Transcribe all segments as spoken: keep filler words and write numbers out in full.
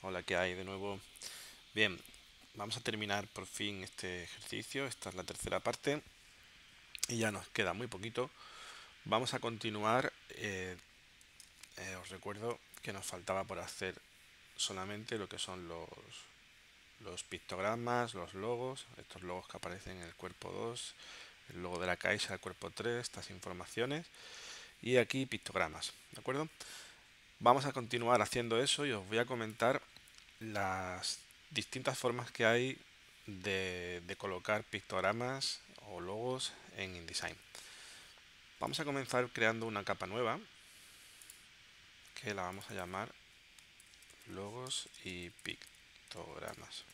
Hola, ¿qué hay de nuevo? Bien, vamos a terminar por fin este ejercicio. Esta es la tercera parte y ya nos queda muy poquito. Vamos a continuar. eh, eh, os recuerdo que nos faltaba por hacer solamente lo que son los, los pictogramas, los logos, estos logos que aparecen en el cuerpo dos, el logo de la caixa, el cuerpo tres, estas informaciones y aquí pictogramas, ¿de acuerdo? Vamos a continuar haciendo eso y os voy a comentar las distintas formas que hay de, de colocar pictogramas o logos en InDesign. Vamos a comenzar creando una capa nueva que la vamos a llamar logos y pictogramas.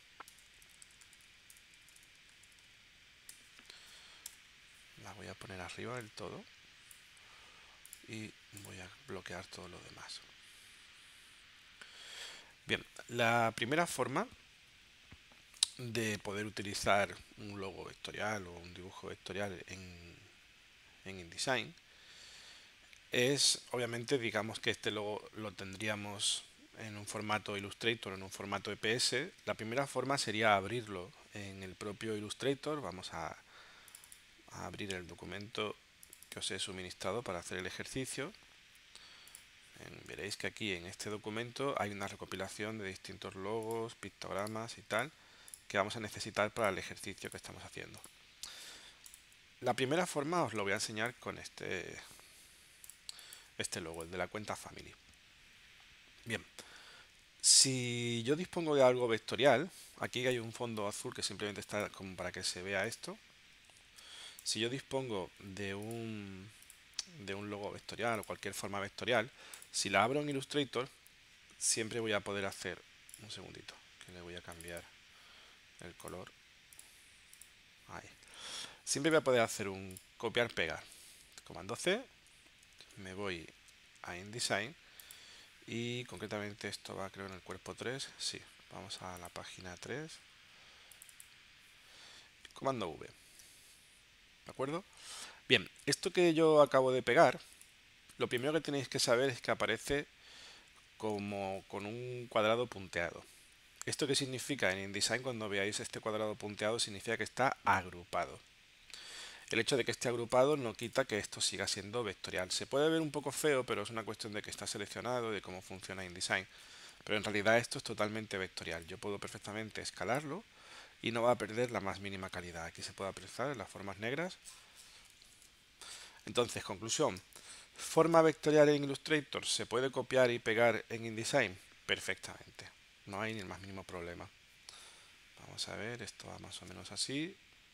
La voy a poner arriba del todo y voy a bloquear todo lo demás. Bien, la primera forma de poder utilizar un logo vectorial o un dibujo vectorial en, en InDesign es, obviamente, digamos que este logo lo tendríamos en un formato Illustrator, en un formato E P S. La primera forma sería abrirlo en el propio Illustrator. Vamos a, a abrir el documento que os he suministrado para hacer el ejercicio. En, veréis que aquí en este documento hay una recopilación de distintos logos, pictogramas y tal que vamos a necesitar para el ejercicio que estamos haciendo. La primera forma os lo voy a enseñar con este, este logo, el de la cuenta Family. Bien, si yo dispongo de algo vectorial, aquí hay un fondo azul que simplemente está como para que se vea esto. Si yo dispongo de un, de un logo vectorial o cualquier forma vectorial, si la abro en Illustrator, siempre voy a poder hacer, un segundito, que le voy a cambiar el color. Ahí. Siempre voy a poder hacer un copiar-pegar. Comando C, me voy a InDesign y concretamente esto va creo en el cuerpo tres. Sí, vamos a la página tres. Comando V. ¿De acuerdo? Bien, esto que yo acabo de pegar, lo primero que tenéis que saber es que aparece como con un cuadrado punteado. ¿Esto qué significa? En InDesign, cuando veáis este cuadrado punteado, significa que está agrupado. El hecho de que esté agrupado no quita que esto siga siendo vectorial. Se puede ver un poco feo, pero es una cuestión de que está seleccionado, de cómo funciona InDesign. Pero en realidad esto es totalmente vectorial. Yo puedo perfectamente escalarlo y no va a perder la más mínima calidad. Aquí se puede apreciar en las formas negras. Entonces, conclusión. ¿Forma vectorial en Illustrator se puede copiar y pegar en InDesign? Perfectamente. No hay ni el más mínimo problema. Vamos a ver, esto va más o menos así.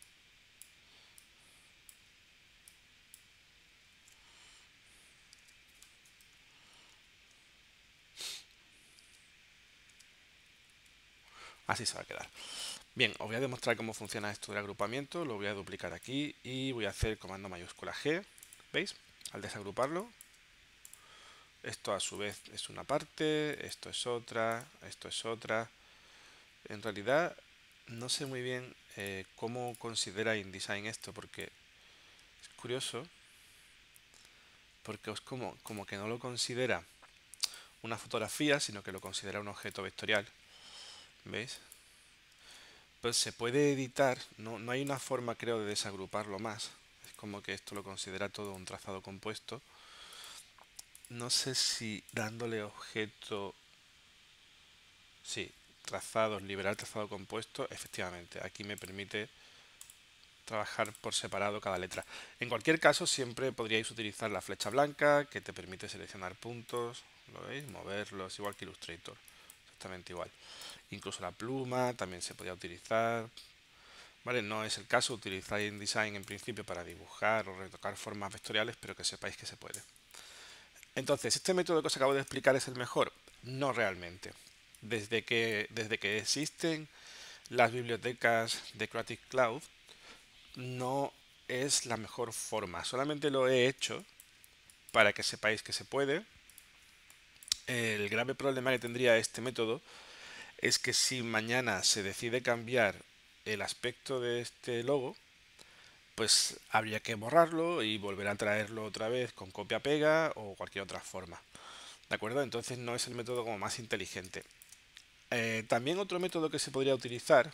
Así se va a quedar. Bien, os voy a demostrar cómo funciona esto del agrupamiento. Lo voy a duplicar aquí y voy a hacer comando mayúscula G. ¿Veis? Al desagruparlo, esto a su vez es una parte, esto es otra, esto es otra. En realidad no sé muy bien eh, cómo considera InDesign esto, porque es curioso, porque es como, como que no lo considera una fotografía, sino que lo considera un objeto vectorial. ¿Veis? Pues se puede editar, no, no hay una forma creo de desagruparlo más. Es como que esto lo considera todo un trazado compuesto. No sé si dándole objeto... Sí, trazados, liberar trazado compuesto, efectivamente, aquí me permite trabajar por separado cada letra. En cualquier caso, siempre podríais utilizar la flecha blanca, que te permite seleccionar puntos, ¿lo veis? Moverlos, igual que Illustrator, exactamente igual. Incluso la pluma también se podría utilizar. Vale, no es el caso utilizar InDesign en principio para dibujar o retocar formas vectoriales, pero que sepáis que se puede. Entonces, ¿este método que os acabo de explicar es el mejor? No realmente. Desde que, desde que existen las bibliotecas de Creative Cloud, no es la mejor forma. Solamente lo he hecho para que sepáis que se puede. El grave problema que tendría este método es que si mañana se decide cambiar el aspecto de este logo, pues habría que borrarlo y volver a traerlo otra vez con copia-pega o cualquier otra forma. ¿De acuerdo? Entonces no es el método como más inteligente. Eh, también otro método que se podría utilizar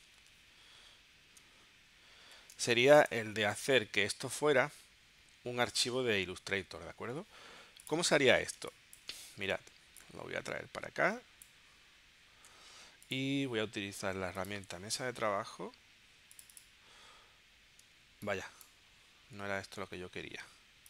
sería el de hacer que esto fuera un archivo de Illustrator, ¿de acuerdo? ¿Cómo se haría esto? Mirad, lo voy a traer para acá y voy a utilizar la herramienta mesa de trabajo. Vaya, no era esto lo que yo quería.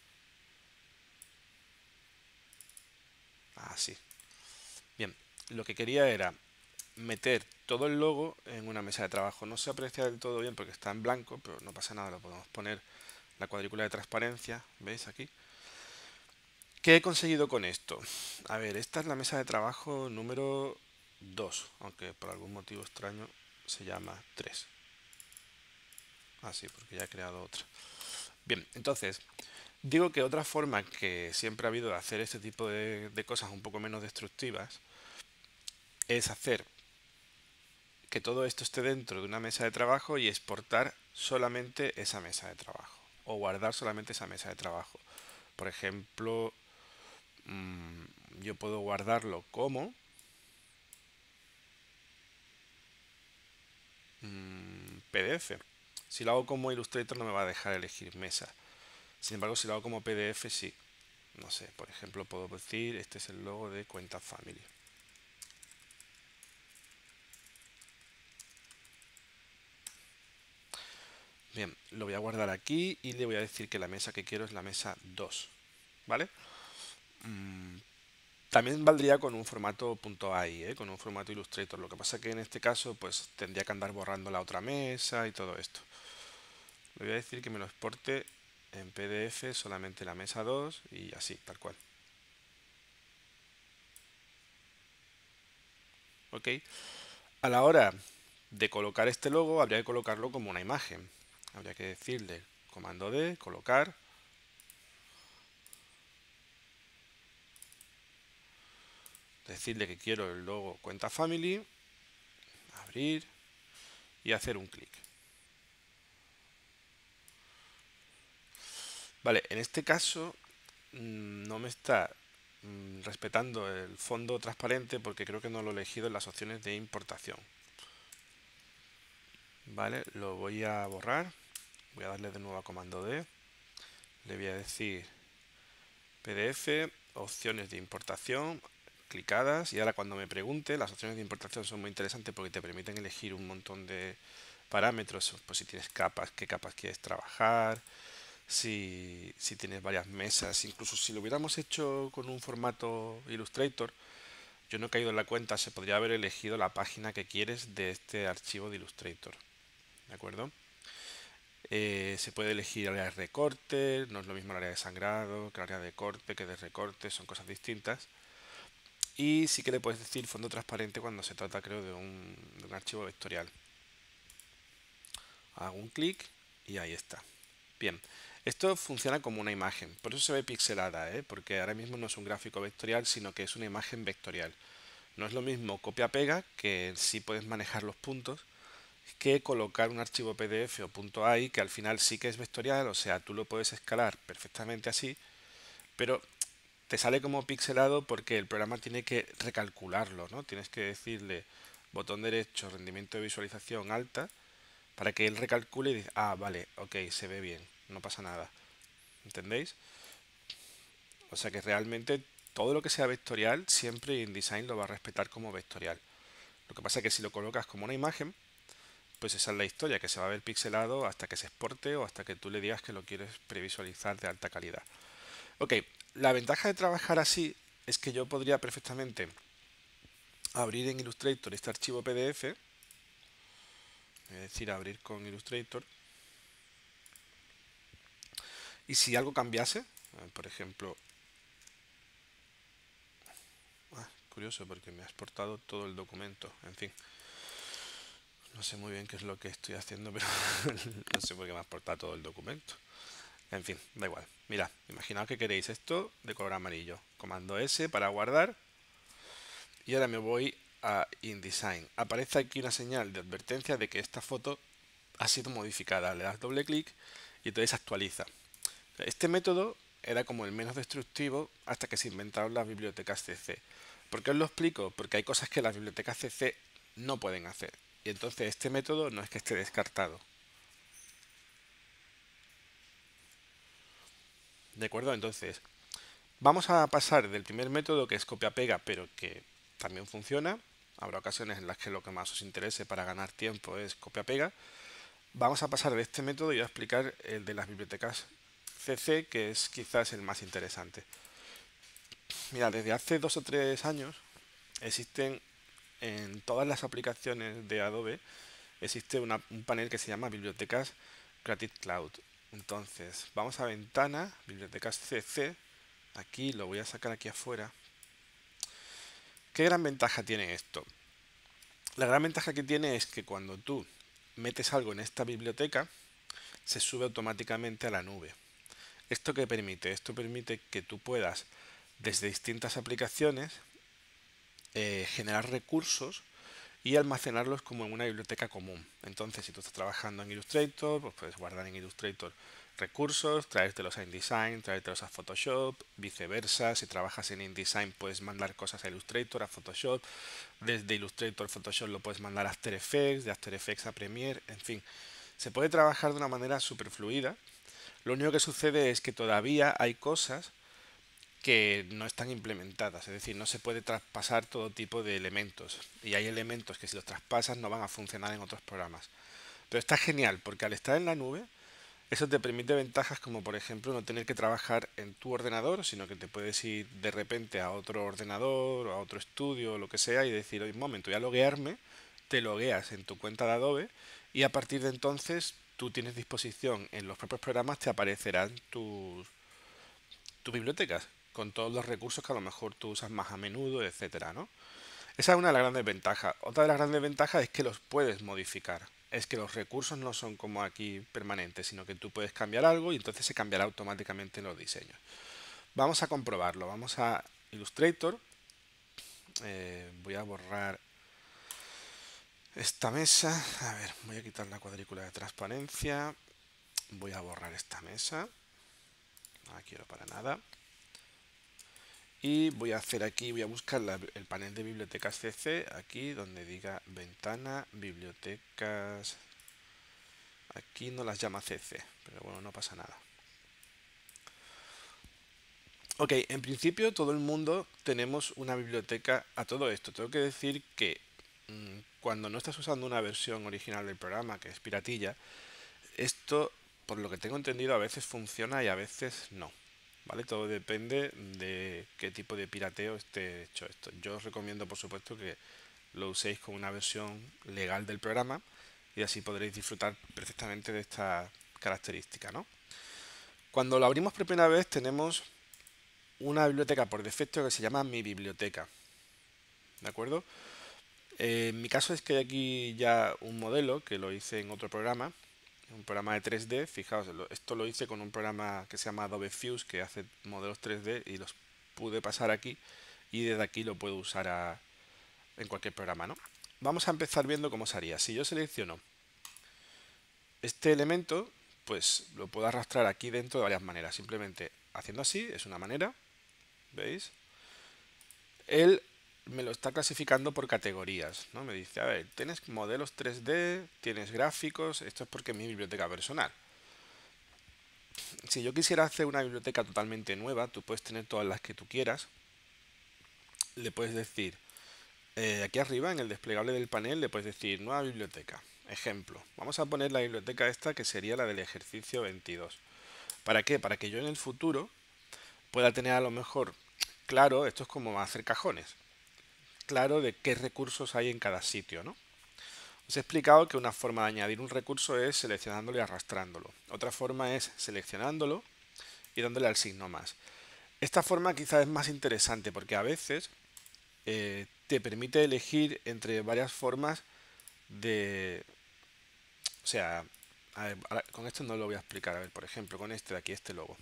Ah, sí. Bien, lo que quería era meter todo el logo en una mesa de trabajo. No se aprecia del todo bien porque está en blanco, pero no pasa nada, lo podemos poner la cuadrícula de transparencia, ¿veis aquí? ¿Qué he conseguido con esto? A ver, esta es la mesa de trabajo número dos, aunque por algún motivo extraño se llama tres. Ah, sí, porque ya he creado otra. Bien, entonces, digo que otra forma que siempre ha habido de hacer este tipo de, de cosas un poco menos destructivas es hacer que todo esto esté dentro de una mesa de trabajo y exportar solamente esa mesa de trabajo o guardar solamente esa mesa de trabajo. Por ejemplo, mmm, yo puedo guardarlo como mmm, P D F. Si lo hago como Illustrator no me va a dejar elegir mesa. Sin embargo, si lo hago como P D F sí. No sé, por ejemplo, puedo decir, este es el logo de Cuenta Family. Bien, lo voy a guardar aquí y le voy a decir que la mesa que quiero es la mesa dos, ¿vale? Mm, también valdría con un formato .ai, ¿eh? Con un formato Illustrator. Lo que pasa que en este caso pues tendría que andar borrando la otra mesa y todo esto. Le voy a decir que me lo exporte en P D F solamente la mesa dos y así, tal cual. ¿Ok? A la hora de colocar este logo habría que colocarlo como una imagen. Habría que decirle comando D, colocar. Decirle que quiero el logo Cuenta Family. Abrir y hacer un clic. Vale, en este caso mmm, no me está mmm, respetando el fondo transparente porque creo que no lo he elegido en las opciones de importación. Vale, lo voy a borrar. Voy a darle de nuevo a comando D. Le voy a decir P D F, opciones de importación, clicadas. Y ahora cuando me pregunte, las opciones de importación son muy interesantes porque te permiten elegir un montón de parámetros. Pues si tienes capas, qué capas quieres trabajar, si, si tienes varias mesas, incluso si lo hubiéramos hecho con un formato Illustrator, yo no he caído en la cuenta, se podría haber elegido la página que quieres de este archivo de Illustrator. ¿De acuerdo? Eh, se puede elegir área de recorte, no es lo mismo el área de sangrado que el área de corte, que de recorte, son cosas distintas. Y sí que le puedes decir fondo transparente cuando se trata, creo, de un, de un archivo vectorial. Hago un clic y ahí está. Bien, esto funciona como una imagen, por eso se ve pixelada, ¿eh? Porque ahora mismo no es un gráfico vectorial, sino que es una imagen vectorial. No es lo mismo copia-pega, que sí puedes manejar los puntos, que colocar un archivo P D F o .ai que al final sí que es vectorial, o sea, tú lo puedes escalar perfectamente así, pero te sale como pixelado porque el programa tiene que recalcularlo, ¿no? Tienes que decirle botón derecho, rendimiento de visualización alta, para que él recalcule y dice, ah, vale, ok, se ve bien, no pasa nada. ¿Entendéis? O sea que realmente todo lo que sea vectorial siempre InDesign lo va a respetar como vectorial. Lo que pasa es que si lo colocas como una imagen, pues esa es la historia, que se va a ver pixelado hasta que se exporte o hasta que tú le digas que lo quieres previsualizar de alta calidad. Ok, la ventaja de trabajar así es que yo podría perfectamente abrir en Illustrator este archivo P D F, es decir, abrir con Illustrator, y si algo cambiase, por ejemplo, ah, curioso porque me ha exportado todo el documento, en fin, no sé muy bien qué es lo que estoy haciendo, pero no sé por qué me ha exportado todo el documento. En fin, da igual. Mira, imaginaos que queréis esto de color amarillo. Comando S para guardar. Y ahora me voy a InDesign. Aparece aquí una señal de advertencia de que esta foto ha sido modificada. Le das doble clic y entonces actualiza. Este método era como el menos destructivo hasta que se inventaron las bibliotecas C C. ¿Por qué os lo explico? Porque hay cosas que las bibliotecas C C no pueden hacer. Y entonces este método no es que esté descartado. ¿De acuerdo? Entonces, vamos a pasar del primer método, que es copia-pega, pero que también funciona. Habrá ocasiones en las que lo que más os interese para ganar tiempo es copia-pega. Vamos a pasar de este método y a explicar el de las bibliotecas C C, que es quizás el más interesante. Mira, desde hace dos o tres años existen en todas las aplicaciones de Adobe, existe una- un panel que se llama Bibliotecas Creative Cloud. Entonces, vamos a Ventana, Bibliotecas C C. Aquí lo voy a sacar aquí afuera. ¿Qué gran ventaja tiene esto? La gran ventaja que tiene es que cuando tú metes algo en esta biblioteca, se sube automáticamente a la nube. ¿Esto qué permite? Esto permite que tú puedas, desde distintas aplicaciones, eh, generar recursos y almacenarlos como en una biblioteca común. Entonces, si tú estás trabajando en Illustrator, pues puedes guardar en Illustrator recursos, traértelos a InDesign, traértelos a Photoshop, viceversa. Si trabajas en InDesign, puedes mandar cosas a Illustrator, a Photoshop. Desde Illustrator, Photoshop lo puedes mandar a After Effects, de After Effects a Premiere, en fin. Se puede trabajar de una manera súper fluida. Lo único que sucede es que todavía hay cosas que no están implementadas, es decir, no se puede traspasar todo tipo de elementos y hay elementos que si los traspasas no van a funcionar en otros programas. Pero está genial porque al estar en la nube, eso te permite ventajas como por ejemplo no tener que trabajar en tu ordenador, sino que te puedes ir de repente a otro ordenador o a otro estudio o lo que sea y decir, oye, un momento, voy a loguearme, te logueas en tu cuenta de Adobe y a partir de entonces tú tienes disposición en los propios programas, te aparecerán tus tus bibliotecas con todos los recursos que a lo mejor tú usas más a menudo, etcétera, ¿no? Esa es una de las grandes ventajas. Otra de las grandes ventajas es que los puedes modificar. Es que los recursos no son como aquí permanentes, sino que tú puedes cambiar algo y entonces se cambiará automáticamente en los diseños. Vamos a comprobarlo. Vamos a Illustrator. Eh, voy a borrar esta mesa. A ver, voy a quitar la cuadrícula de transparencia. Voy a borrar esta mesa. No la quiero para nada. Y voy a hacer aquí, voy a buscar la- el panel de bibliotecas C C, aquí donde diga ventana, bibliotecas. Aquí no las llama C C, pero bueno, no pasa nada. Ok, en principio todo el mundo tenemos una biblioteca a todo esto. Tengo que decir que mm, cuando no estás usando una versión original del programa, que es piratilla, esto, por lo que tengo entendido, a veces funciona y a veces no. ¿Vale? Todo depende de qué tipo de pirateo esté hecho esto. Yo os recomiendo, por supuesto, que lo uséis con una versión legal del programa y así podréis disfrutar perfectamente de esta característica, ¿no? Cuando lo abrimos por primera vez tenemos una biblioteca por defecto que se llama Mi Biblioteca, ¿de acuerdo? Eh, en mi caso es que hay aquí ya un modelo que lo hice en otro programa, un programa de tres D. Fijaos, esto lo hice con un programa que se llama Adobe Fuse, que hace modelos tres D y los pude pasar aquí y desde aquí lo puedo usar a, en cualquier programa, ¿no? Vamos a empezar viendo cómo se haría. Si yo selecciono este elemento, pues lo puedo arrastrar aquí dentro de varias maneras. Simplemente haciendo así es una manera, ¿veis? Él me lo está clasificando por categorías, ¿no? Me dice, a ver, tienes modelos tres D, tienes gráficos, esto es porque es mi biblioteca personal. Si yo quisiera hacer una biblioteca totalmente nueva, tú puedes tener todas las que tú quieras. Le puedes decir, eh, aquí arriba en el desplegable del panel, le puedes decir nueva biblioteca. Ejemplo, vamos a poner la biblioteca esta que sería la del ejercicio veintidós. ¿Para qué? Para que yo en el futuro pueda tener a lo mejor claro, esto es como hacer cajones, claro de qué recursos hay en cada sitio, ¿no? Os he explicado que una forma de añadir un recurso es seleccionándolo y arrastrándolo. Otra forma es seleccionándolo y dándole al signo más. Esta forma quizás es más interesante porque a veces eh, te permite elegir entre varias formas de... O sea, a ver, ahora, con esto no lo voy a explicar. A ver, por ejemplo, con este de aquí, este logo.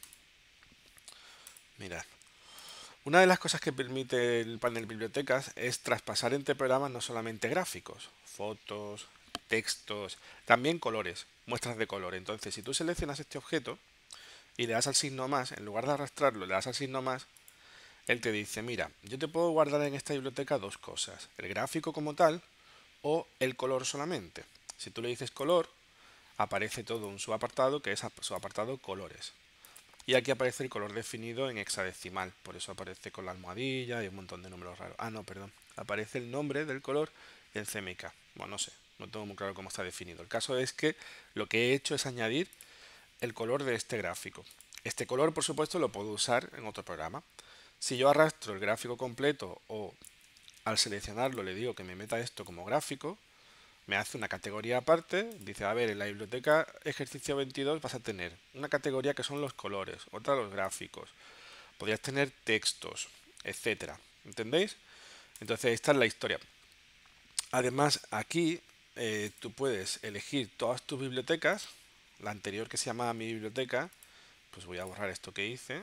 Mirad. Una de las cosas que permite el panel bibliotecas es traspasar entre programas no solamente gráficos, fotos, textos, también colores, muestras de color. Entonces, si tú seleccionas este objeto y le das al signo más, en lugar de arrastrarlo, le das al signo más, él te dice, mira, yo te puedo guardar en esta biblioteca dos cosas, el gráfico como tal o el color solamente. Si tú le dices color, aparece todo un subapartado que es subapartado colores. Y aquí aparece el color definido en hexadecimal, por eso aparece con la almohadilla y un montón de números raros. Ah, no, perdón. Aparece el nombre del color en C M Y K. Bueno, no sé, no tengo muy claro cómo está definido. El caso es que lo que he hecho es añadir el color de este gráfico. Este color, por supuesto, lo puedo usar en otro programa. Si yo arrastro el gráfico completo o al seleccionarlo le digo que me meta esto como gráfico, me hace una categoría aparte, dice, a ver, en la biblioteca ejercicio veintidós vas a tener una categoría que son los colores, otra los gráficos, podrías tener textos, etcétera. ¿Entendéis? Entonces esta es la historia. Además, aquí eh, tú puedes elegir todas tus bibliotecas, la anterior que se llamaba mi biblioteca, pues voy a borrar esto que hice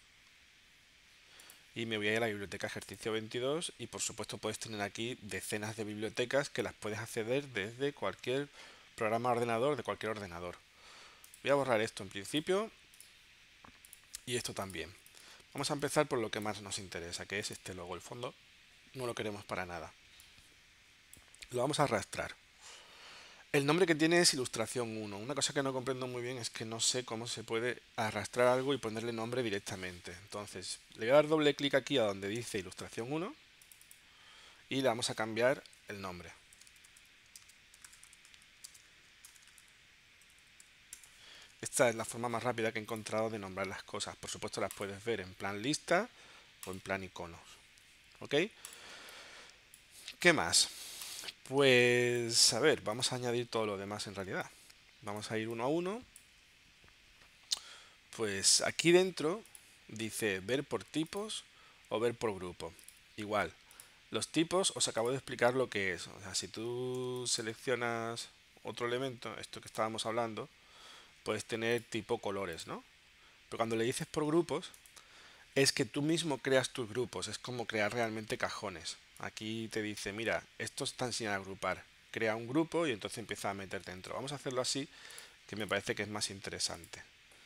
y me voy a ir a la biblioteca ejercicio veintidós y por supuesto puedes tener aquí decenas de bibliotecas que las puedes acceder desde cualquier programa ordenador, de cualquier ordenador. Voy a borrar esto en principio y esto también. Vamos a empezar por lo que más nos interesa, que es este logo. El fondo no lo queremos para nada. Lo vamos a arrastrar. El nombre que tiene es ilustración uno. Una cosa que no comprendo muy bien es que no sé cómo se puede arrastrar algo y ponerle nombre directamente. Entonces, le voy a dar doble clic aquí a donde dice ilustración uno y le vamos a cambiar el nombre. Esta es la forma más rápida que he encontrado de nombrar las cosas. Por supuesto las puedes ver en plan lista o en plan iconos. ¿Ok? ¿Qué más? Pues, a ver, vamos a añadir todo lo demás en realidad. Vamos a ir uno a uno. Pues aquí dentro dice ver por tipos o ver por grupo. Igual, los tipos os acabo de explicar lo que es. O sea, si tú seleccionas otro elemento, esto que estábamos hablando, puedes tener tipo colores, ¿no? Pero cuando le dices por grupos, es que tú mismo creas tus grupos. Es como crear realmente cajones. Aquí te dice, mira, esto está sin agrupar. Crea un grupo y entonces empieza a meter dentro. Vamos a hacerlo así, que me parece que es más interesante.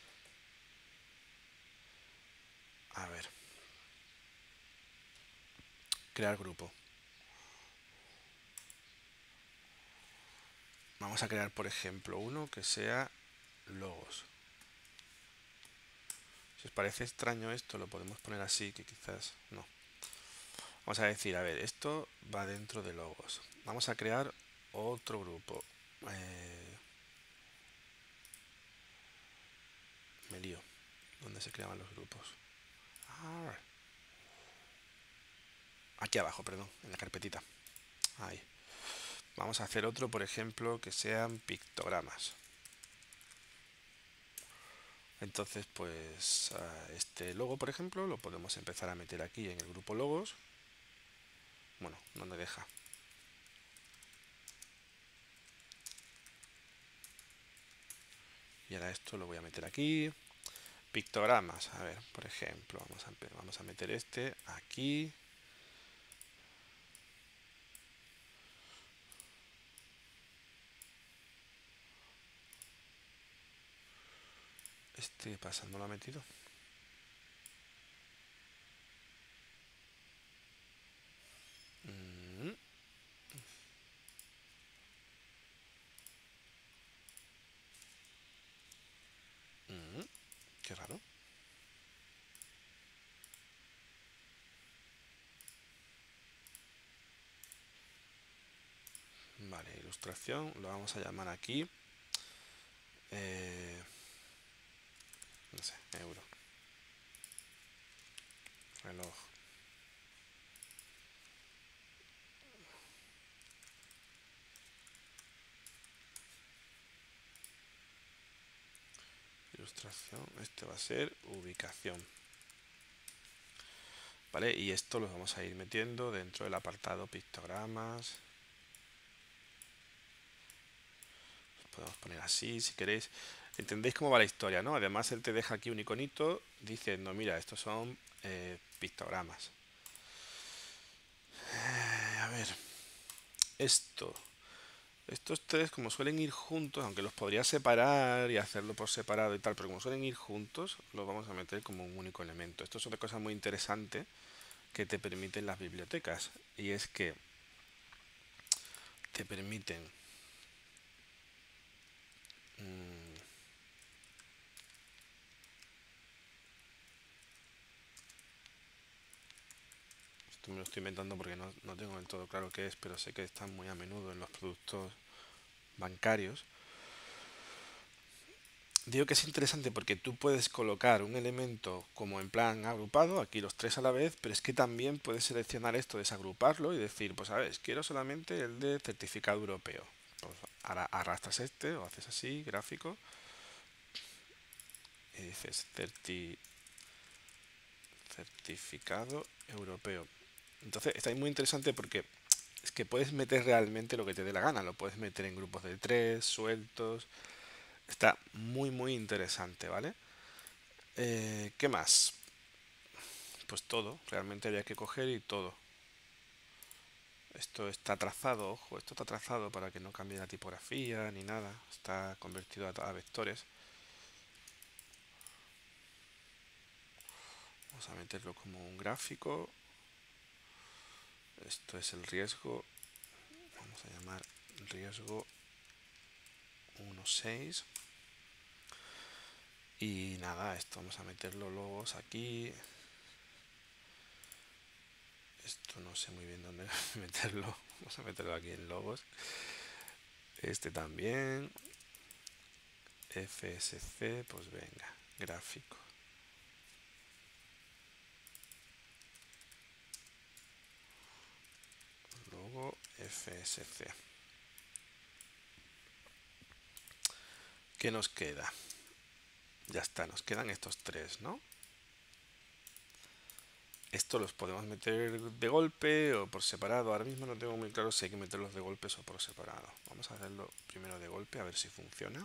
A ver. Crear grupo. Vamos a crear, por ejemplo, uno que sea logos. Si os parece extraño esto, lo podemos poner así, que quizás no. Vamos a decir, a ver, esto va dentro de logos. Vamos a crear otro grupo. Eh, me lío. ¿Dónde se creaban los grupos? Ah, aquí abajo, perdón, en la carpetita. Ahí. Vamos a hacer otro, por ejemplo, que sean pictogramas. Entonces, pues este logo, por ejemplo, lo podemos empezar a meter aquí en el grupo logos. Bueno, no me deja. Y ahora esto lo voy a meter aquí. Pictogramas, a ver, por ejemplo, vamos a, vamos a meter este aquí. Este, ¿qué pasa? ¿No lo ha metido? Mm. Mm. Qué raro. Vale, ilustración, lo vamos a llamar aquí. Eh, no sé, euro. Reloj. Ilustración, este va a ser ubicación. Vale, y esto lo vamos a ir metiendo dentro del apartado pictogramas. Lo podemos poner así si queréis. Entendéis cómo va la historia, ¿no? Además él te deja aquí un iconito diciendo, mira, estos son eh, pictogramas. Eh, a ver, esto Estos tres, como suelen ir juntos, aunque los podría separar y hacerlo por separado y tal, pero como suelen ir juntos, los vamos a meter como un único elemento. Esto es otra cosa muy interesante que te permiten las bibliotecas, y es que te permiten mmm, esto me lo estoy inventando porque no, no tengo del todo claro qué es, pero sé que están muy a menudo en los productos bancarios. Digo que es interesante porque tú puedes colocar un elemento como en plan agrupado, aquí los tres a la vez, pero es que también puedes seleccionar esto, desagruparlo y decir, pues a ver, quiero solamente el de certificado europeo. Pues ahora arrastras este o haces así, gráfico, y dices certi- certificado europeo. Entonces está muy interesante porque es que puedes meter realmente lo que te dé la gana, lo puedes meter en grupos de tres, sueltos. Está muy muy interesante, ¿vale? Eh, ¿qué más? Pues todo, realmente había que coger y todo. Esto está trazado, ojo, esto está trazado para que no cambie la tipografía ni nada. Está convertido a, a vectores. Vamos a meterlo como un gráfico. Esto es el riesgo. Vamos a llamar riesgo uno punto seis. Y nada, esto vamos a meter los logos aquí. Esto no sé muy bien dónde meterlo. Vamos a meterlo aquí en logos. Este también. F S C, pues venga, gráfico. Logo F S C. ¿Qué nos queda? Ya está, nos quedan estos tres, ¿no? Esto los podemos meter de golpe o por separado. Ahora mismo no tengo muy claro si hay que meterlos de golpe o por separado. Vamos a hacerlo primero de golpe a ver si funciona.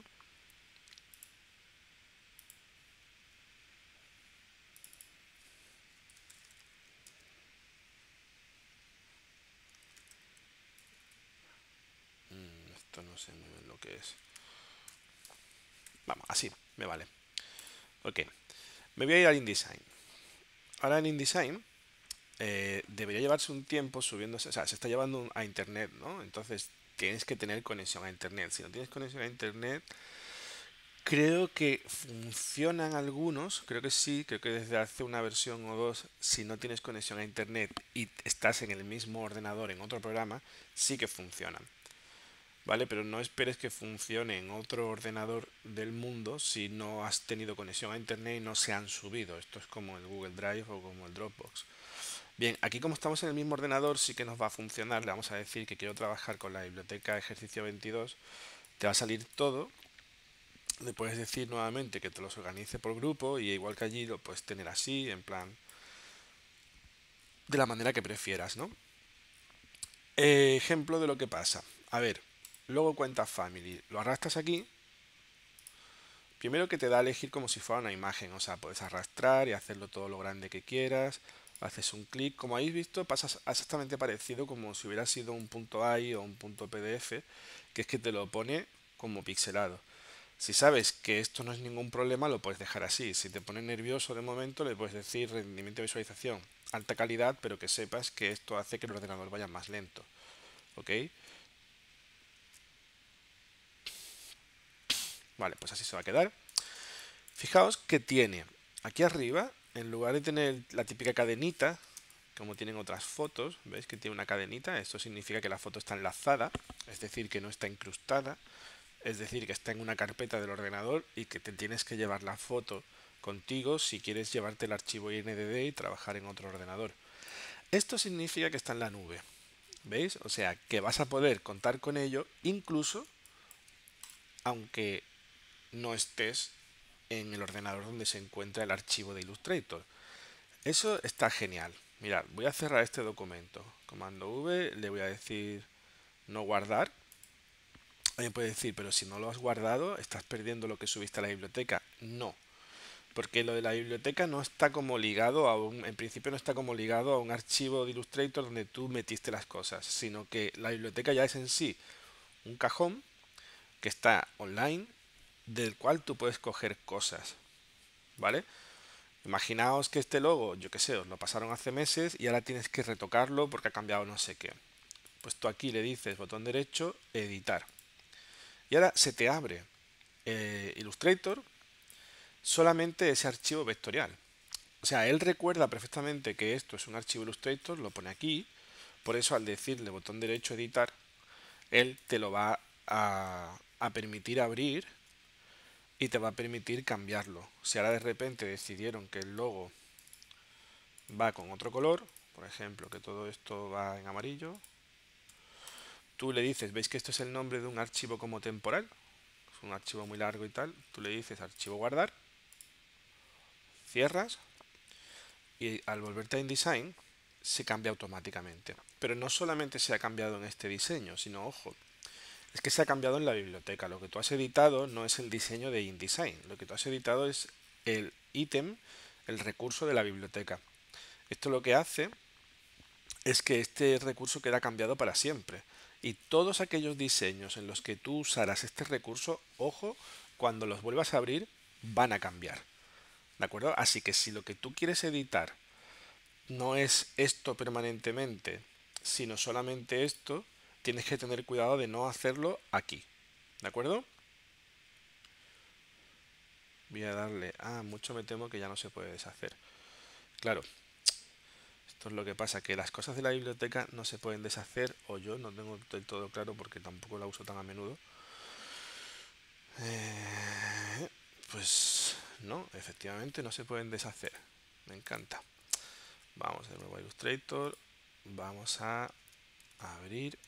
Mm, esto no sé muy bien lo que es. Vamos, así, me vale. Ok, me voy a ir al InDesign. Ahora en InDesign eh, debería llevarse un tiempo subiéndose, o sea, se está llevando a internet, ¿no? Entonces tienes que tener conexión a internet. Si no tienes conexión a internet, creo que funcionan algunos, creo que sí, creo que desde hace una versión o dos, si no tienes conexión a internet y estás en el mismo ordenador en otro programa, sí que funcionan. ¿Vale? Pero no esperes que funcione en otro ordenador del mundo si no has tenido conexión a internet y no se han subido. Esto es como el Google Drive o como el Dropbox. Bien, aquí como estamos en el mismo ordenador sí que nos va a funcionar. Le vamos a decir que quiero trabajar con la biblioteca ejercicio veintidós. Te va a salir todo. Le puedes decir nuevamente que te los organice por grupo y igual que allí lo puedes tener así, en plan, de la manera que prefieras, ¿no? Eh, ejemplo de lo que pasa. A ver, luego cuenta family. Lo arrastras aquí. Primero que te da a elegir como si fuera una imagen, o sea, puedes arrastrar y hacerlo todo lo grande que quieras. Haces un clic, como habéis visto, pasa exactamente parecido como si hubiera sido un punto .ai o un punto P D F, que es que te lo pone como pixelado. Si sabes que esto no es ningún problema, lo puedes dejar así. Si te pone nervioso de momento, le puedes decir rendimiento de visualización, alta calidad, pero que sepas que esto hace que el ordenador vaya más lento. ¿Ok? Vale, pues así se va a quedar. Fijaos que tiene aquí arriba, en lugar de tener la típica cadenita, como tienen otras fotos, ¿veis que tiene una cadenita? Esto significa que la foto está enlazada, es decir, que no está incrustada, es decir, que está en una carpeta del ordenador y que te tienes que llevar la foto contigo si quieres llevarte el archivo I N D D y trabajar en otro ordenador. Esto significa que está en la nube, ¿veis? O sea, que vas a poder contar con ello incluso aunque no estés en el ordenador donde se encuentra el archivo de Illustrator. Eso está genial. Mirad, voy a cerrar este documento. Comando V, le voy a decir no guardar. Alguien puede decir, pero si no lo has guardado, estás perdiendo lo que subiste a la biblioteca. No, porque lo de la biblioteca no está como ligado a un, en principio no está como ligado a un archivo de Illustrator donde tú metiste las cosas, sino que la biblioteca ya es en sí un cajón que está online del cual tú puedes coger cosas, ¿vale? Imaginaos que este logo, yo qué sé, os lo pasaron hace meses y ahora tienes que retocarlo porque ha cambiado no sé qué. Pues tú aquí le dices botón derecho, editar. Y ahora se te abre eh, Illustrator solamente ese archivo vectorial. O sea, él recuerda perfectamente que esto es un archivo Illustrator, lo pone aquí. Por eso al decirle botón derecho, editar, él te lo va a, a permitir abrir y te va a permitir cambiarlo. Si ahora de repente decidieron que el logo va con otro color, por ejemplo, que todo esto va en amarillo, tú le dices, ¿veis que esto es el nombre de un archivo como temporal? Es un archivo muy largo y tal. Tú le dices archivo guardar, cierras y al volverte a InDesign se cambia automáticamente. Pero no solamente se ha cambiado en este diseño, sino, ojo, es que se ha cambiado en la biblioteca. Lo que tú has editado no es el diseño de InDesign. Lo que tú has editado es el ítem, el recurso de la biblioteca. Esto lo que hace es que este recurso queda cambiado para siempre. Y todos aquellos diseños en los que tú usarás este recurso, ojo, cuando los vuelvas a abrir, van a cambiar. ¿De acuerdo? Así que si lo que tú quieres editar no es esto permanentemente, sino solamente esto, tienes que tener cuidado de no hacerlo aquí. ¿De acuerdo? Voy a darle... Ah, mucho me temo que ya no se puede deshacer. Claro, esto es lo que pasa, que las cosas de la biblioteca no se pueden deshacer, o yo no tengo del todo claro porque tampoco la uso tan a menudo. Eh, pues no, efectivamente no se pueden deshacer. Me encanta. Vamos de nuevo a Illustrator. Vamos a abrir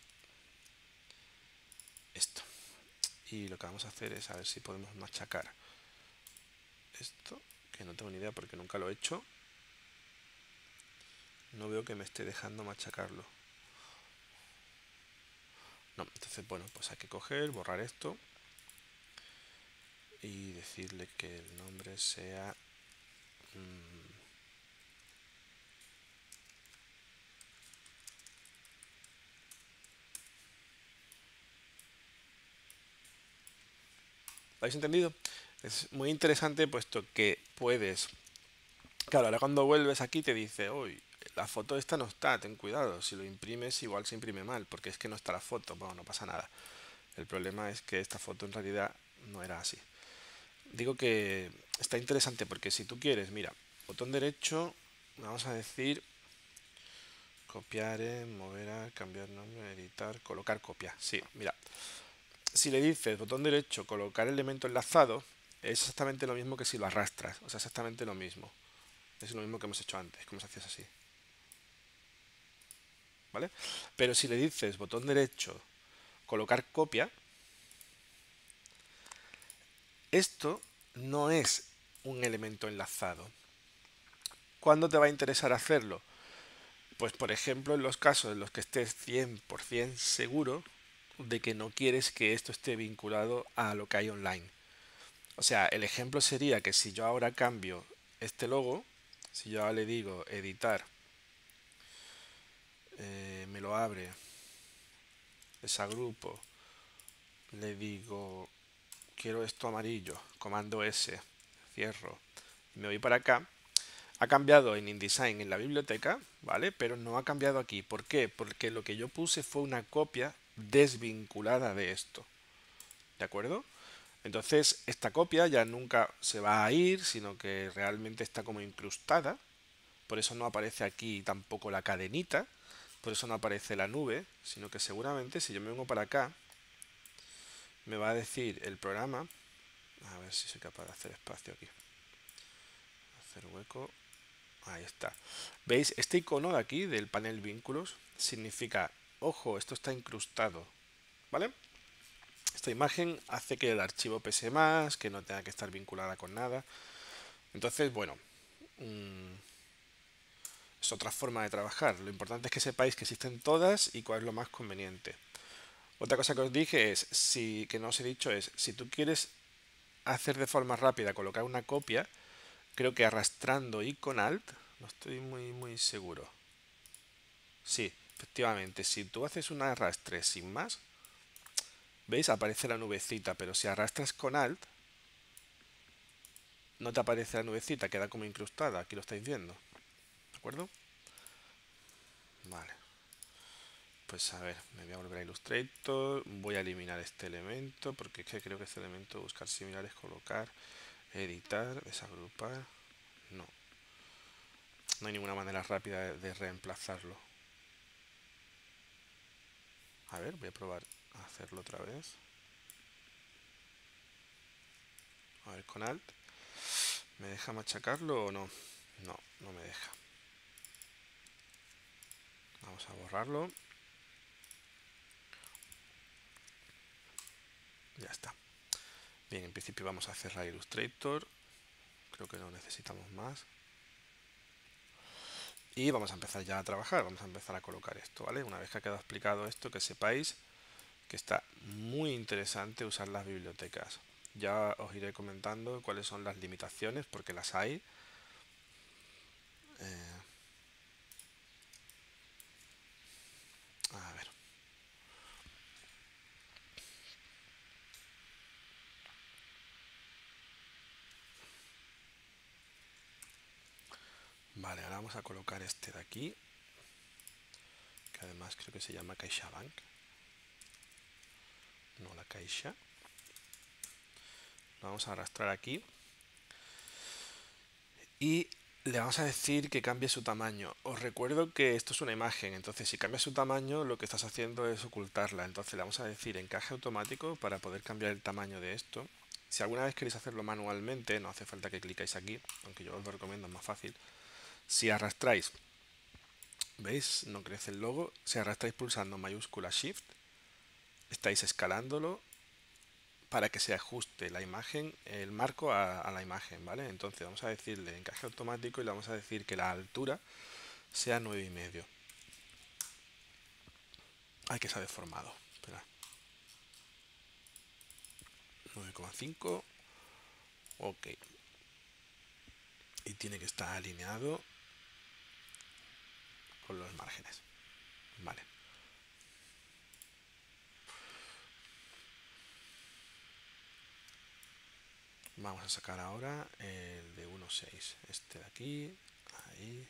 esto. Y lo que vamos a hacer es a ver si podemos machacar esto, que no tengo ni idea porque nunca lo he hecho. No veo que me esté dejando machacarlo. No, entonces bueno, pues hay que coger, borrar esto y decirle que el nombre sea mmm, ¿lo habéis entendido? Es muy interesante puesto que puedes... Claro, ahora cuando vuelves aquí te dice, uy, la foto esta no está, ten cuidado, si lo imprimes igual se imprime mal, porque es que no está la foto, bueno, no pasa nada. El problema es que esta foto en realidad no era así. Digo que está interesante porque si tú quieres, mira, botón derecho, vamos a decir, copiar, mover a, cambiar nombre, editar, colocar copia. Sí, mira, si le dices botón derecho, colocar elemento enlazado, es exactamente lo mismo que si lo arrastras, o sea, exactamente lo mismo. Es lo mismo que hemos hecho antes, como se hacía así. ¿Vale? Pero si le dices botón derecho, colocar copia, esto no es un elemento enlazado. ¿Cuándo te va a interesar hacerlo? Pues por ejemplo en los casos en los que estés cien por cien seguro de que no quieres que esto esté vinculado a lo que hay online. O sea, el ejemplo sería que si yo ahora cambio este logo, si yo ahora le digo editar, eh, me lo abre, desagrupo, le digo quiero esto amarillo, comando S, cierro, y me voy para acá. Ha cambiado en InDesign en la biblioteca, ¿vale? Pero no ha cambiado aquí. ¿Por qué? Porque lo que yo puse fue una copia desvinculada de esto. ¿De acuerdo? Entonces, esta copia ya nunca se va a ir, sino que realmente está como incrustada. Por eso no aparece aquí tampoco la cadenita. Por eso no aparece la nube, sino que seguramente si yo me vengo para acá, me va a decir el programa. A ver si soy capaz de hacer espacio aquí. Hacer hueco. Ahí está. ¿Veis? Este icono de aquí, del panel vínculos, significa, ojo, esto está incrustado. ¿Vale? Esta imagen hace que el archivo pese más, que no tenga que estar vinculada con nada. Entonces, bueno, mmm, es otra forma de trabajar. Lo importante es que sepáis que existen todas y cuál es lo más conveniente. Otra cosa que os dije es, si, que no os he dicho es, si tú quieres hacer de forma rápida, colocar una copia, creo que arrastrando y con Alt, no estoy muy muy seguro. Sí, efectivamente, si tú haces un arrastre sin más, ¿Veis? Aparece la nubecita, pero si arrastras con Alt, no te aparece la nubecita, queda como incrustada. Aquí lo estáis viendo. ¿De acuerdo? Vale. Pues a ver, me voy a volver a Illustrator. Voy a eliminar este elemento, porque es que creo que este elemento, buscar similares, colocar, editar, desagrupar. No. No hay ninguna manera rápida de, de reemplazarlo. A ver, voy a probar a hacerlo otra vez. A ver, con Alt. ¿Me deja machacarlo o no? No, no me deja. Vamos a borrarlo. Ya está. Bien, en principio vamos a cerrar Illustrator. Creo que no necesitamos más. Y vamos a empezar ya a trabajar. Vamos a empezar a colocar esto, ¿vale? Una vez que ha quedado explicado esto, que sepáis que está muy interesante usar las bibliotecas. Ya os iré comentando cuáles son las limitaciones, porque las hay. Eh, a ver. Vale, ahora vamos a colocar este de aquí, que además creo que se llama CaixaBank. No, la Caixa. Lo vamos a arrastrar aquí. Y le vamos a decir que cambie su tamaño. Os recuerdo que esto es una imagen, entonces si cambia su tamaño lo que estás haciendo es ocultarla. Entonces le vamos a decir encaje automático para poder cambiar el tamaño de esto. Si alguna vez queréis hacerlo manualmente, no hace falta que clicáis aquí, aunque yo os lo recomiendo, es más fácil. Si arrastráis, ¿veis? No crece el logo. Si arrastráis pulsando mayúscula Shift, estáis escalándolo para que se ajuste la imagen, el marco a, a la imagen, ¿vale? Entonces vamos a decirle encaje automático y le vamos a decir que la altura sea nueve y medio. Ay, que se ha deformado. Espera. nueve coma cinco. Ok. Y tiene que estar alineado con los márgenes. Vale. Vamos a sacar ahora el de uno punto seis. Este de aquí. Ahí.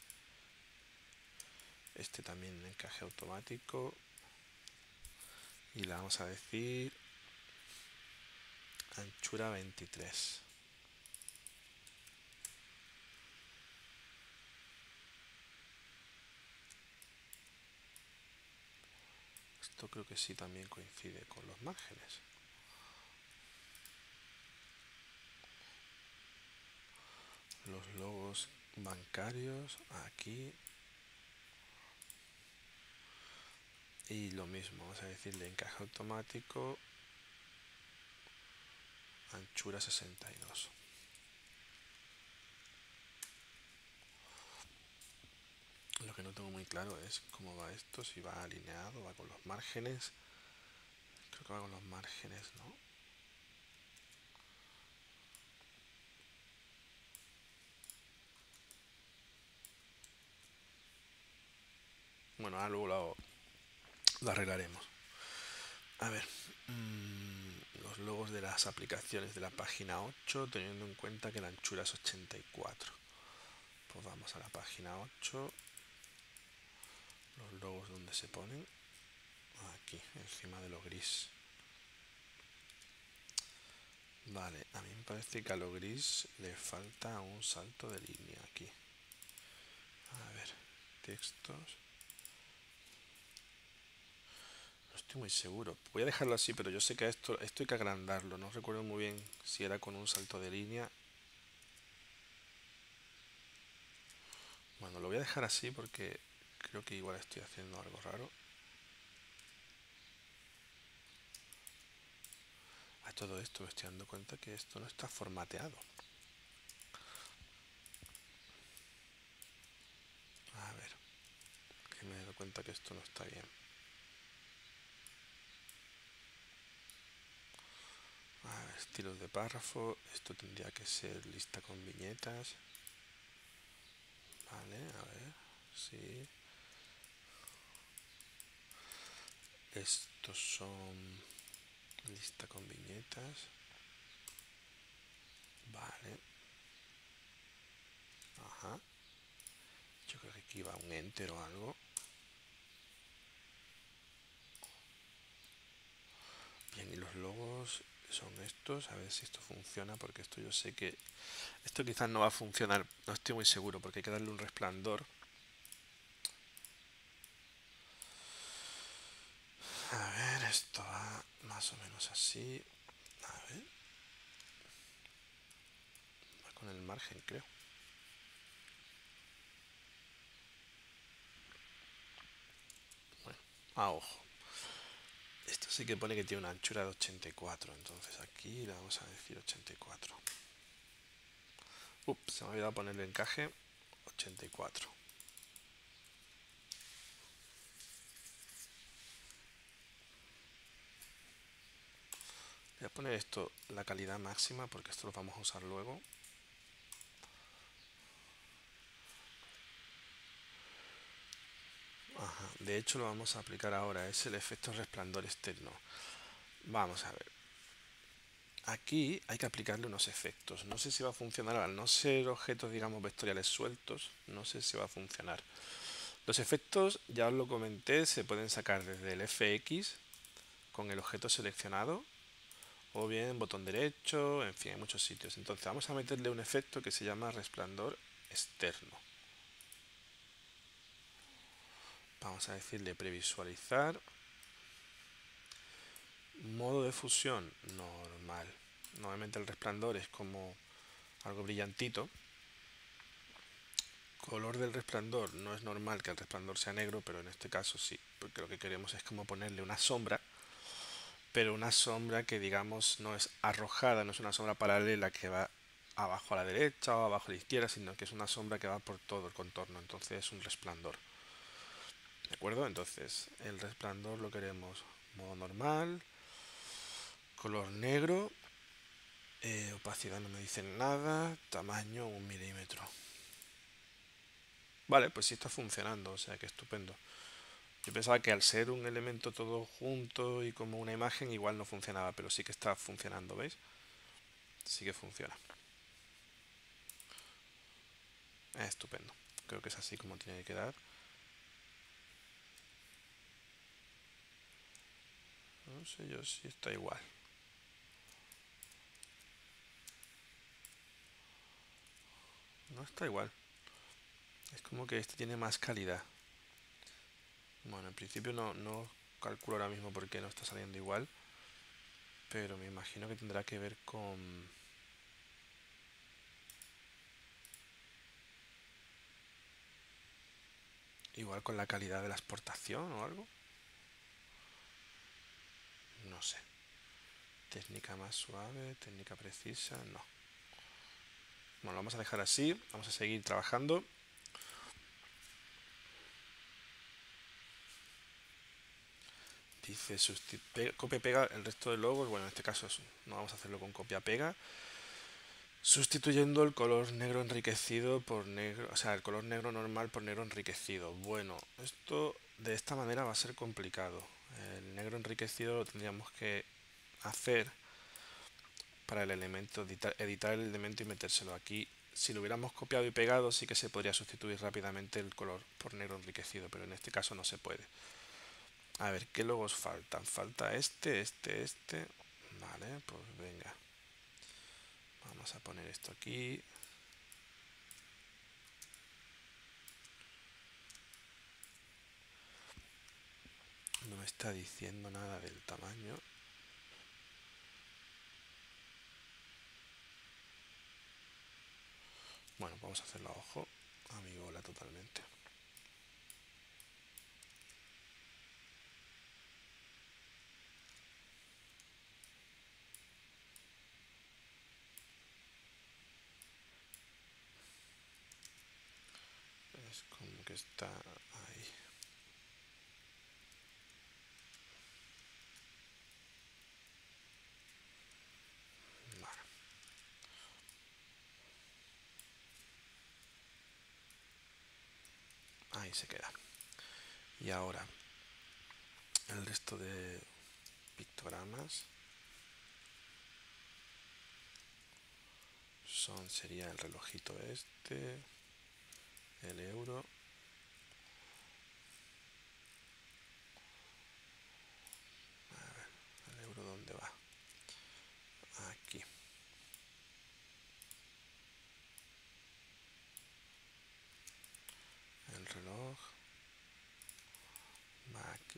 Este también encaje automático. Y le vamos a decir anchura veintitrés. Esto creo que sí también coincide con los márgenes. Los logos bancarios aquí. Y lo mismo, vamos a decirle encaje automático, anchura sesenta y dos. Lo que no tengo muy claro es cómo va esto, si va alineado, va con los márgenes. Creo que va con los márgenes, ¿no? Bueno, ahora luego lo, lo arreglaremos. A ver, mmm, los logos de las aplicaciones de la página ocho, teniendo en cuenta que la anchura es ochenta y cuatro. Pues vamos a la página ocho. Los logos donde se ponen. Aquí, encima de lo gris. Vale, a mí me parece que a lo gris le falta un salto de línea aquí. A ver, textos. No estoy muy seguro. Voy a dejarlo así, pero yo sé que esto, esto hay que agrandarlo. No recuerdo muy bien si era con un salto de línea. Bueno, lo voy a dejar así porque creo que igual estoy haciendo algo raro. A todo esto me estoy dando cuenta que esto no está formateado. A ver, que me he dado cuenta que esto no está bien. A ver, estilos de párrafo. Esto tendría que ser lista con viñetas. Vale, a ver, sí. Estos son Lista con viñetas. Vale. Ajá. Yo creo que aquí va un enter o algo. Bien, y los logos son estos. A ver si esto funciona, porque esto yo sé que... Esto quizás no va a funcionar, no estoy muy seguro, porque hay que darle un resplandor. A ver, esto va más o menos así. A ver. Va con el margen, creo. Bueno, a ojo. Esto sí que pone que tiene una anchura de ochenta y cuatro, entonces aquí le vamos a decir ochenta y cuatro. Ups, se me ha olvidado ponerle encaje ochenta y cuatro. Voy a poner esto la calidad máxima porque esto lo vamos a usar luego. Ajá, de hecho lo vamos a aplicar ahora, es el efecto resplandor externo. Vamos a ver. Aquí hay que aplicarle unos efectos. No sé si va a funcionar, al no ser objetos, digamos, vectoriales sueltos, no sé si va a funcionar. Los efectos, ya os lo comenté, se pueden sacar desde el F X con el objeto seleccionado o bien botón derecho, en fin, hay muchos sitios. Entonces vamos a meterle un efecto que se llama resplandor externo. Vamos a decirle previsualizar. Modo de fusión normal. Normalmente el resplandor es como algo brillantito. Color del resplandor no es normal que el resplandor sea negro, pero en este caso sí, porque lo que queremos es como ponerle una sombra, pero una sombra que digamos no es arrojada, no es una sombra paralela que va abajo a la derecha o abajo a la izquierda, sino que es una sombra que va por todo el contorno, entonces es un resplandor. ¿De acuerdo? Entonces el resplandor lo queremos modo normal, color negro, eh, opacidad no me dicen nada, tamaño un milímetro. Vale, pues sí está funcionando, o sea que estupendo. Yo pensaba que al ser un elemento todo junto y como una imagen igual no funcionaba, pero sí que está funcionando, ¿veis? Sí que funciona. Es estupendo. Creo que es así como tiene que quedar. No sé yo si está igual. No está igual. Es como que este tiene más calidad. Bueno, en principio no, no calculo ahora mismo por qué no está saliendo igual. Pero me imagino que tendrá que ver con... Igual con la calidad de la exportación o algo. No sé. Técnica más suave, técnica precisa, no. Bueno, lo vamos a dejar así. Vamos a seguir trabajando. Dice copia pega el resto de logos. Bueno, en este caso no vamos a hacerlo con copia pega. Sustituyendo el color negro enriquecido por negro, o sea, el color negro normal por negro enriquecido. Bueno, esto de esta manera va a ser complicado. El negro enriquecido lo tendríamos que hacer para el elemento, editar, editar el elemento y metérselo aquí. Si lo hubiéramos copiado y pegado, sí que se podría sustituir rápidamente el color por negro enriquecido, pero en este caso no se puede. A ver, ¿qué logos faltan? Falta este, este, este. Vale, pues venga. Vamos a poner esto aquí. No me está diciendo nada del tamaño. Bueno, vamos a hacerlo a ojo. A mi bola totalmente. Es como que está ahí. Vale. Ahí se queda. Y ahora el resto de pictogramas. son, sería el relojito este, el euro. A ver, ¿el euro dónde va? Aquí. El reloj va aquí.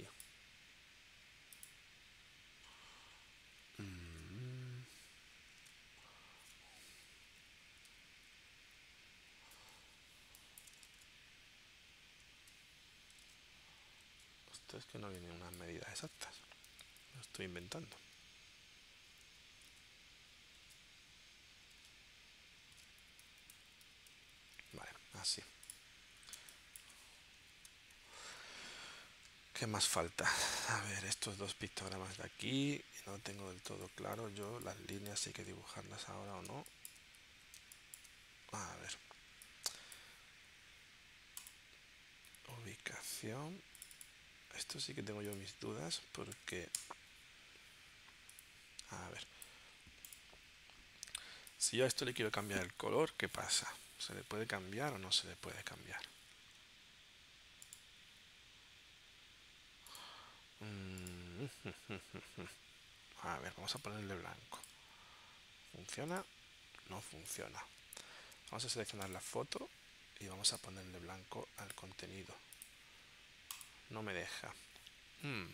Mm. Esto es que no vienen unas medidas exactas. Lo estoy inventando. Vale, así. ¿Qué más falta? A ver, estos dos pictogramas de aquí. No tengo del todo claro yo las líneas, si hay que dibujarlas ahora o no. A ver. Ubicación. Esto sí que tengo yo mis dudas porque... A ver. Si yo a esto le quiero cambiar el color, ¿qué pasa? ¿Se le puede cambiar o no se le puede cambiar? A ver, vamos a ponerle blanco. ¿Funciona? No funciona. Vamos a seleccionar la foto y vamos a ponerle blanco al contenido. No me deja. Hmm.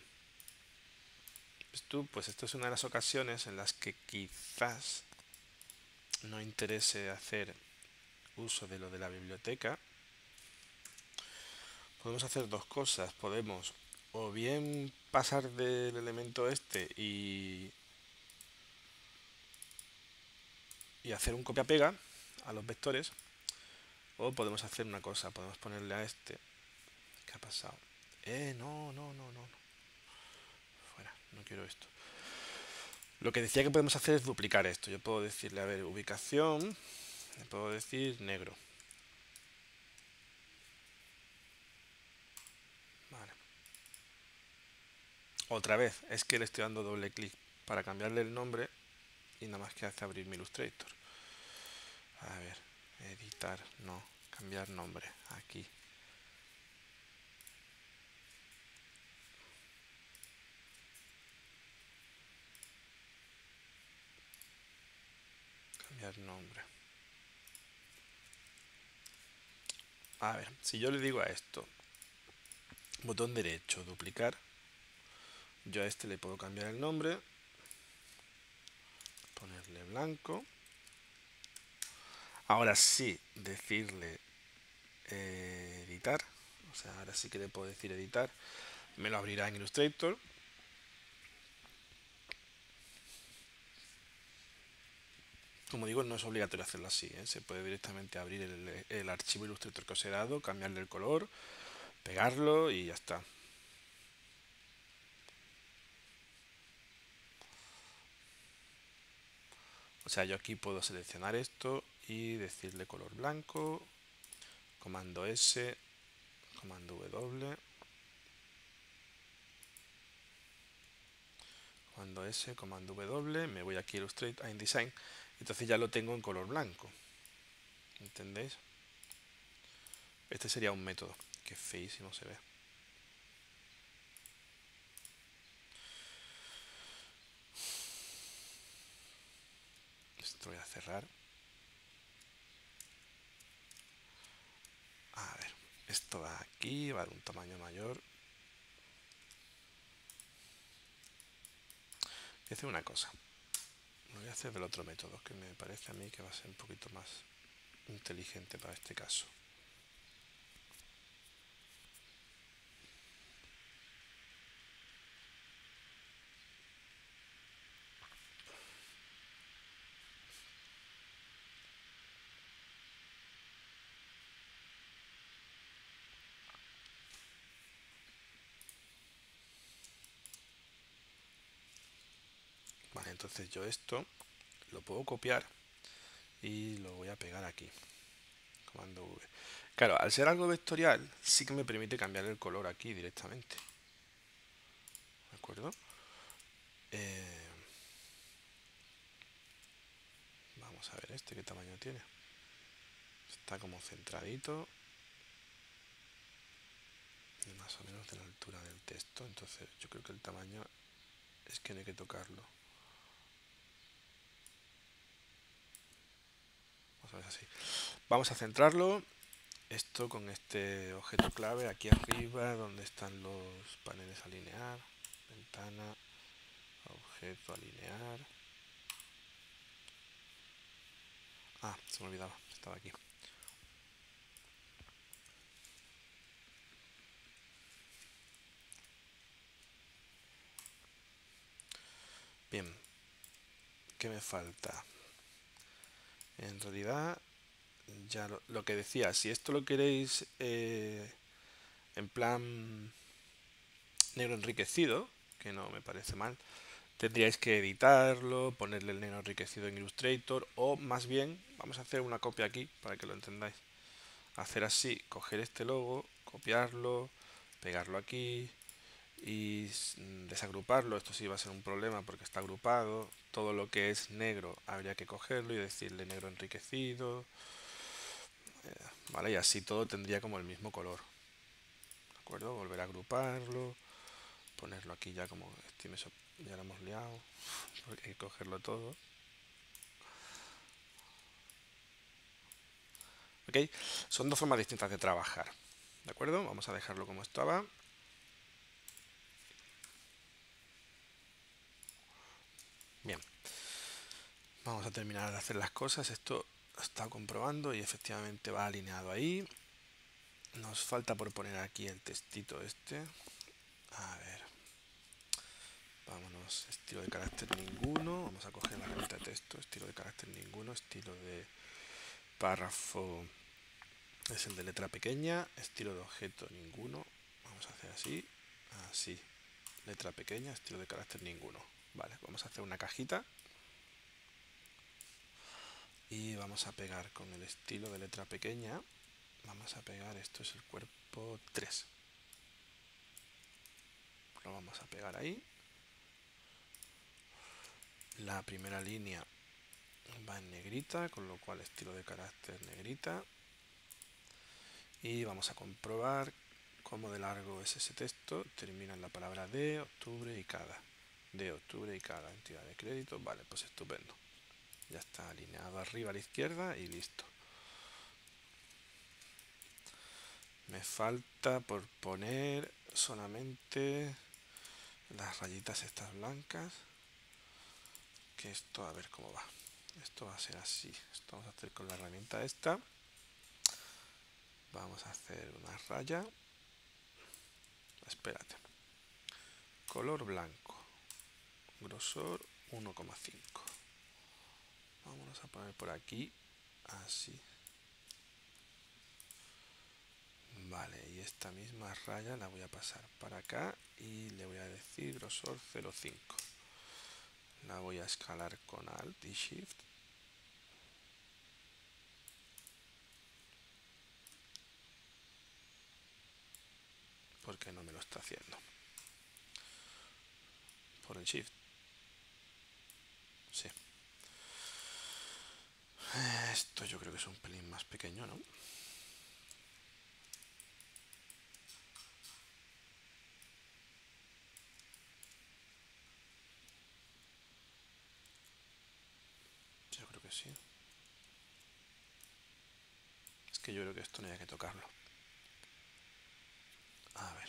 Tú, pues esto es una de las ocasiones en las que quizás no interese hacer uso de lo de la biblioteca. Podemos hacer dos cosas. Podemos o bien pasar del elemento este y, y hacer un copia-pega a los vectores, o podemos hacer una cosa. Podemos ponerle a este... ¿Qué ha pasado? Eh, no, no, no, no. Fuera, no quiero esto. Lo que decía que podemos hacer es duplicar esto. Yo puedo decirle, a ver, ubicación, le puedo decir negro. Vale. Otra vez, es que le estoy dando doble clic para cambiarle el nombre y nada más que hace abrir mi Illustrator. A ver, editar, no, cambiar nombre, aquí. Cambiar nombre. A ver, si yo le digo a esto, botón derecho, duplicar, yo a este le puedo cambiar el nombre, ponerle blanco. Ahora sí, decirle eh, editar, o sea, ahora sí que le puedo decir editar, me lo abrirá en Illustrator. Como digo, no es obligatorio hacerlo así, ¿eh? Se puede directamente abrir el, el archivo Illustrator que os he dado, cambiarle el color, pegarlo y ya está. O sea, yo aquí puedo seleccionar esto y decirle color blanco, comando S, comando W, comando S, comando W, me voy aquí a Illustrator, a InDesign, entonces ya lo tengo en color blanco. ¿Entendéis? Este sería un método, que feísimo se ve. Esto voy a cerrar. A ver, esto va aquí, va a dar un tamaño mayor. Voy a hacer una cosa. Lo voy a hacer del otro método, que me parece a mí que va a ser un poquito más inteligente para este caso. Vale, entonces yo esto lo puedo copiar y lo voy a pegar aquí. Comando V. Claro, al ser algo vectorial, sí que me permite cambiar el color aquí directamente. ¿De acuerdo? Eh, vamos Vamos a ver este qué tamaño tiene. Está como centradito. Más o menos de la altura del texto. Entonces yo creo que el tamaño es que no hay que tocarlo. Vamos a ver así. Vamos a centrarlo. Esto con este objeto clave aquí arriba donde están los paneles alinear. Ventana. Objeto alinear. Ah, se me olvidaba. Estaba aquí. Bien. ¿Qué me falta? En realidad, ya lo, lo que decía, si esto lo queréis eh, en plan negro enriquecido, que no me parece mal, tendríais que editarlo, ponerle el negro enriquecido en Illustrator, o más bien, vamos a hacer una copia aquí para que lo entendáis. Hacer así, coger este logo, copiarlo, pegarlo aquí y desagruparlo. Esto sí va a ser un problema porque está agrupado. Todo lo que es negro habría que cogerlo y decirle negro enriquecido. Vale, y así todo tendría como el mismo color. ¿De acuerdo? Volver a agruparlo, ponerlo aquí ya como este, ya lo hemos liado, porque hay que cogerlo todo. ¿Ok? Son dos formas distintas de trabajar. ¿De acuerdo? Vamos a dejarlo como estaba. Bien. Vamos a terminar de hacer las cosas. Esto está comprobando y efectivamente va alineado ahí. Nos falta por poner aquí el textito este. A ver. Vámonos. Estilo de carácter ninguno. Vamos a coger la herramienta de texto. Estilo de carácter ninguno. Estilo de párrafo es el de letra pequeña. Estilo de objeto ninguno. Vamos a hacer así. Así. Letra pequeña. Estilo de carácter ninguno. Vale. Vamos a hacer una cajita. Y vamos a pegar con el estilo de letra pequeña. Vamos a pegar, esto es el cuerpo tres. Lo vamos a pegar ahí. La primera línea va en negrita, con lo cual estilo de carácter negrita. Y vamos a comprobar cómo de largo es ese texto. Termina en la palabra de, octubre y cada. De octubre y cada entidad de crédito. Vale, pues estupendo. Ya está alineado arriba a la izquierda y listo. Me falta por poner solamente las rayitas estas blancas. Que esto, a ver cómo va. Esto va a ser así. Esto vamos a hacer con la herramienta esta. Vamos a hacer una raya. Espérate. Color blanco. Grosor uno coma cinco. Vamos a poner por aquí. Así. Vale, y esta misma raya la voy a pasar para acá y le voy a decir grosor cero coma cinco. La voy a escalar con Alt y Shift. Porque no me lo está haciendo. Por el Shift. Sí. Esto yo creo que es un pelín más pequeño, ¿no? Yo creo que sí. Es que yo creo que esto no hay que tocarlo. A ver.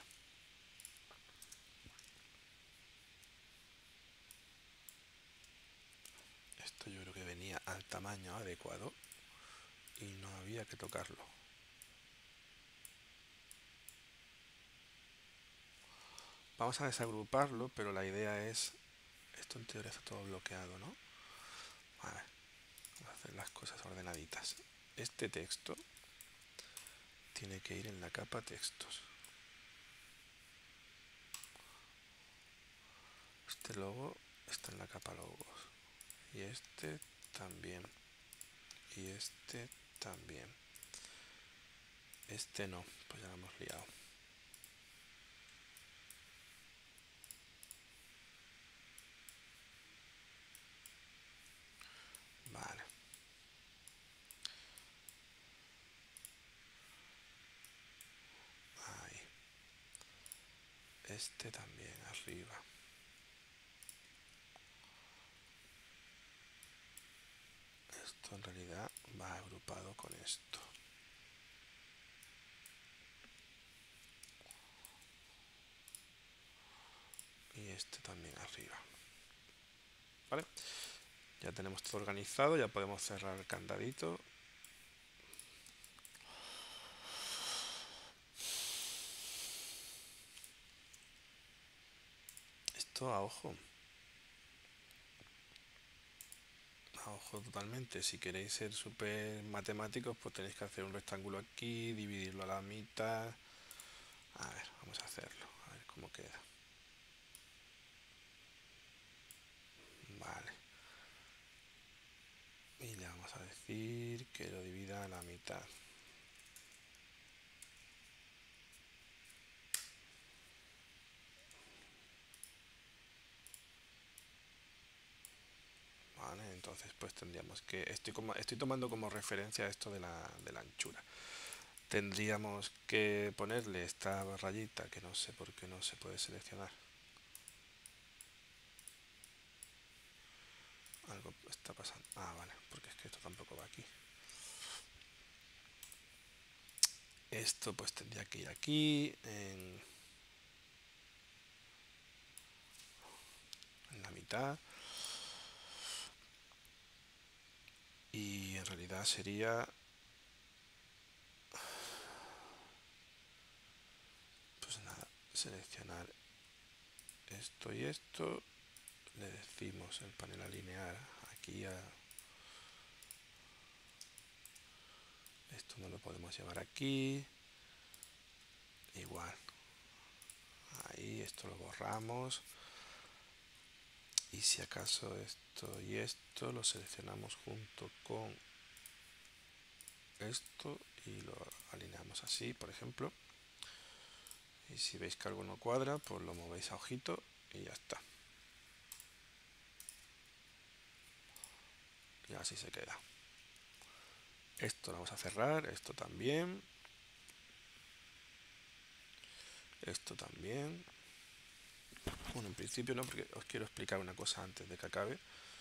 Esto yo creo que venía al tamaño adecuado y no había que tocarlo. Vamos a desagruparlo, pero la idea es... Esto en teoría está todo bloqueado, ¿no? A ver, vamos a hacer las cosas ordenaditas. Este texto tiene que ir en la capa textos. Este logo está en la capa logos. Y este también. Y este también. Este no, pues ya lo hemos liado. Vale. este también arriba. Esto en realidad va agrupado con esto. Y este también arriba. ¿Vale? Ya tenemos todo organizado, ya podemos cerrar el candadito. Esto a ojo. A ojo totalmente. Si queréis ser súper matemáticos, pues tenéis que hacer un rectángulo aquí, dividirlo a la mitad. A ver, vamos a hacerlo. A ver cómo queda. Vale. Y le vamos a decir que lo divida a la mitad. Vale, entonces pues tendríamos que... Estoy, como, estoy tomando como referencia esto de la, de la anchura. Tendríamos que ponerle esta rayita que no sé por qué no se puede seleccionar. Algo está pasando. Ah, vale, porque es que esto tampoco va aquí. Esto pues tendría que ir aquí, en, en la mitad. Y en realidad sería... Pues nada, seleccionar esto y esto. Le decimos el panel alinear aquí a... Esto no lo podemos llevar aquí. Igual. Ahí, esto lo borramos. Y si acaso esto y esto lo seleccionamos junto con esto y lo alineamos así, por ejemplo. Y si veis que algo no cuadra, pues lo movéis a ojito y ya está. Y así se queda. Esto lo vamos a cerrar, esto también. Esto también. Bueno, en principio no, porque os quiero explicar una cosa antes de que acabe.